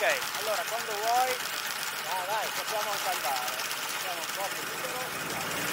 Ok, allora quando vuoi, dai, possiamo anche andare. Siamo un po' più libero.